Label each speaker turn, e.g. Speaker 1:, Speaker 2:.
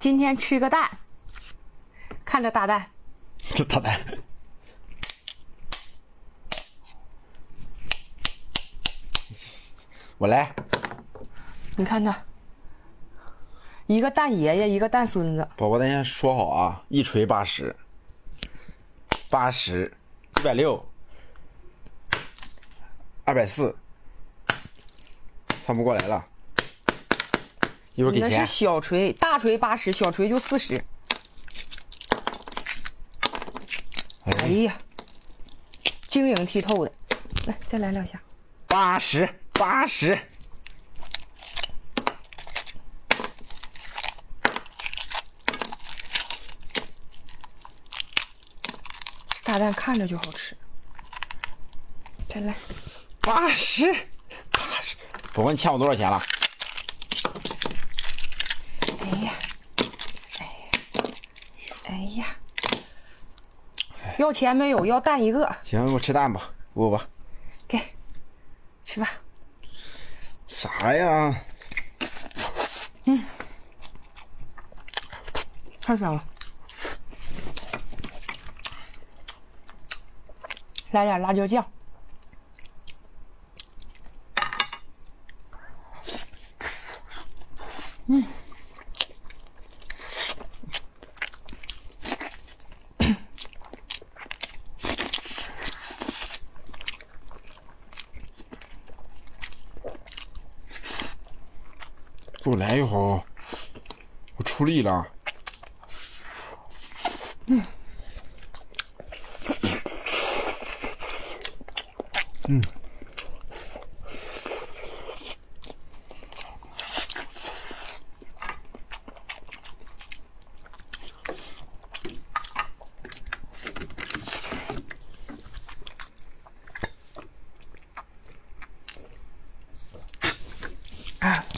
Speaker 1: 今天吃个蛋，看这大蛋，
Speaker 2: 这大蛋，我来。
Speaker 1: 你看他，一个蛋爷爷，一个蛋孙子。
Speaker 2: 宝宝，咱先说好啊，一锤80， 80， 160， 240，算不过来了。一会儿给钱。
Speaker 1: 那是小锤，大锤80，小锤就40。哎呀，晶莹剔透的，来再来2下。
Speaker 2: 80， 80。
Speaker 1: 大蛋看着就好吃，再来
Speaker 2: 80， 80。宝宝，你欠我多少钱了？
Speaker 1: 哎呀，哎呀，哎呀，要钱没有？要蛋一个。
Speaker 2: 行，给我吃蛋吧，给我吧。
Speaker 1: 给，吃吧。
Speaker 2: 啥呀？
Speaker 1: 太香了。来点辣椒酱。
Speaker 2: 给我来一口，我出力了。
Speaker 1: 啊。